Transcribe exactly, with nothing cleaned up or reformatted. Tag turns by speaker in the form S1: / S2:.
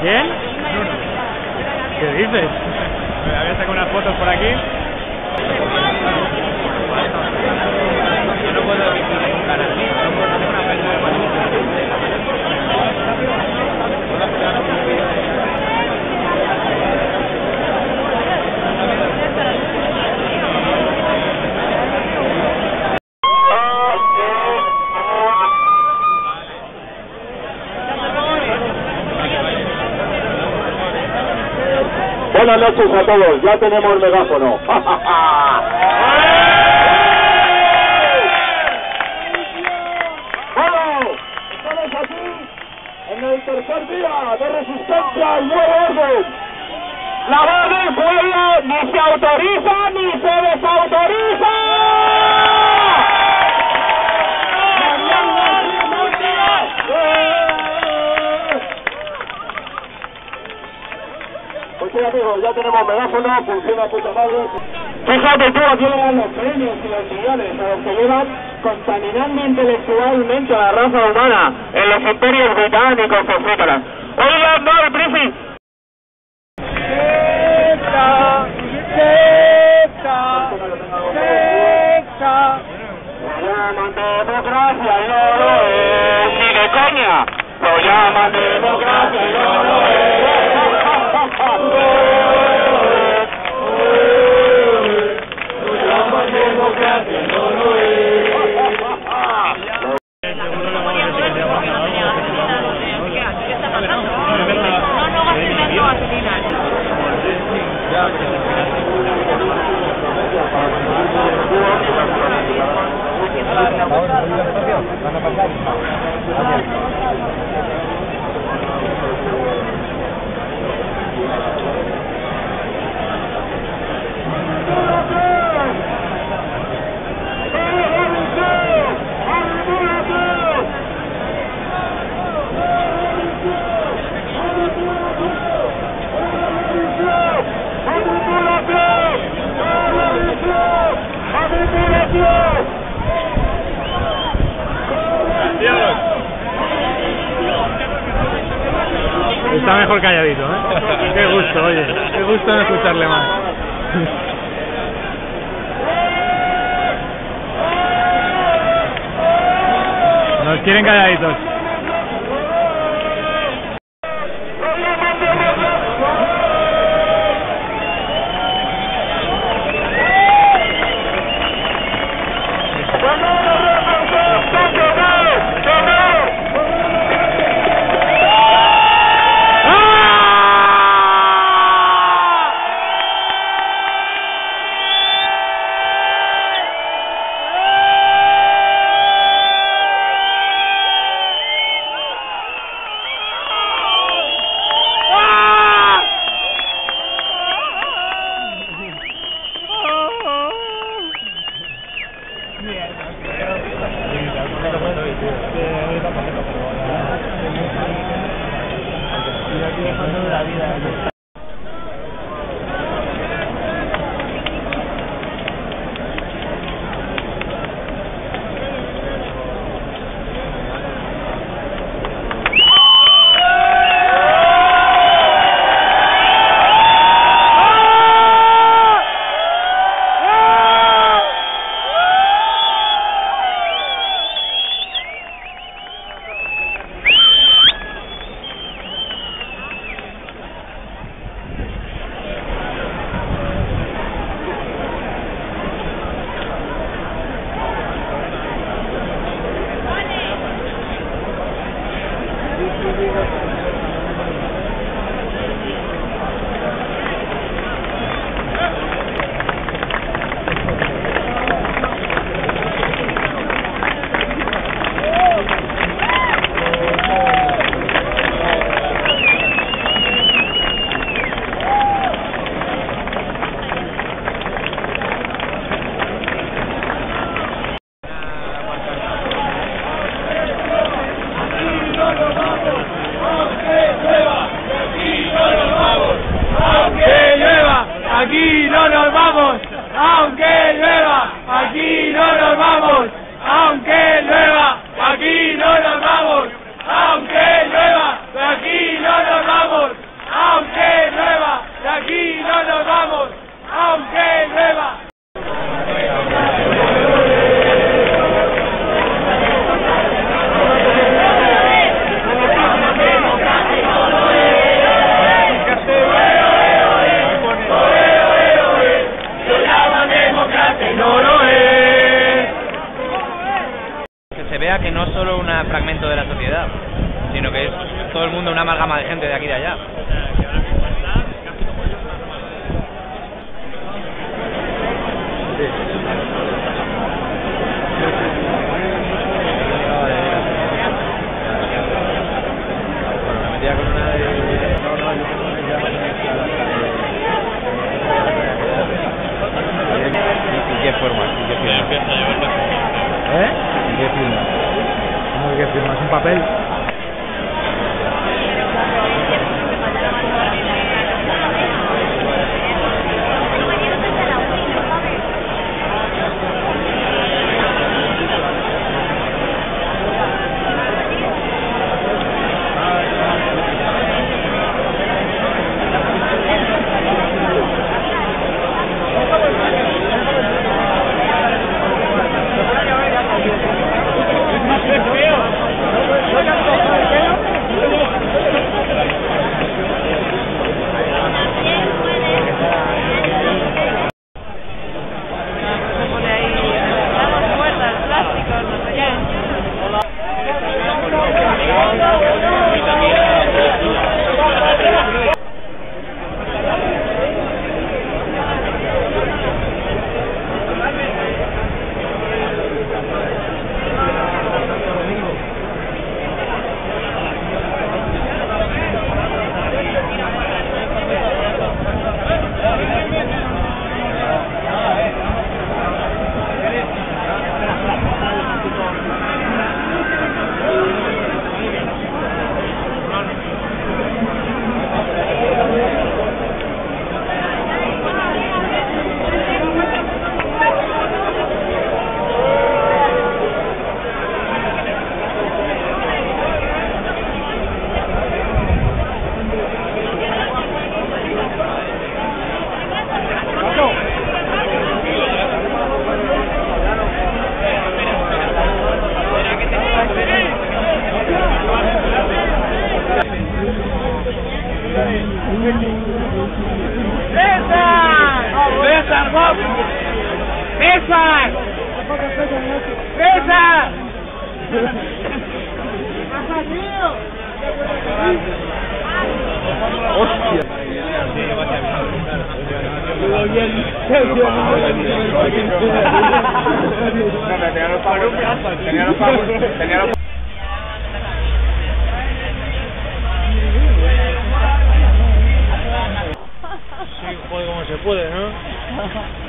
S1: ¿Quién? ¿Qué dices?
S2: Había sacado unas fotos por aquí. Yo no puedo emitir un canal, no puedo hacer una prensa de
S3: Buenas noches a todos, ya tenemos el megáfono. Bueno, estamos aquí en el tercer día de resistencia al nuevo orden. La voz del pueblo ni se autoriza ni se desautoriza. Pues sí, amigos, ya tenemos megáfono, funciona puta madre. Fíjate tú, aquí le dan los premios y los millones a los que llevan contaminando intelectualmente a la raza humana en los imperios británicos, etcétera. Oigan, no, el príncipe. ¡Secta! ¡Secta! ¡Secta! Lo llaman democracia y no lo es. ¡Ni de coña! Lo llaman democracia y no lo es.
S1: Está mejor calladito, ¿eh? Qué gusto, oye. Qué gusto no escucharle más. Nos quieren calladitos.
S2: sociedad, sino que es todo el mundo una amalgama de gente de aquí y de allá.
S4: ¿Y qué forma? ¿Y qué firma? ¿Eh? ¿Y qué firma? ¿Cómo que firma? ¿Es un papel?
S3: ¡César! ¡César! ¡César! ¡César!
S4: ¡Hostia!
S3: Tenía los pavos. Tenía los pavos. Tenía los
S1: Sí, joder, como se puede, ¿no?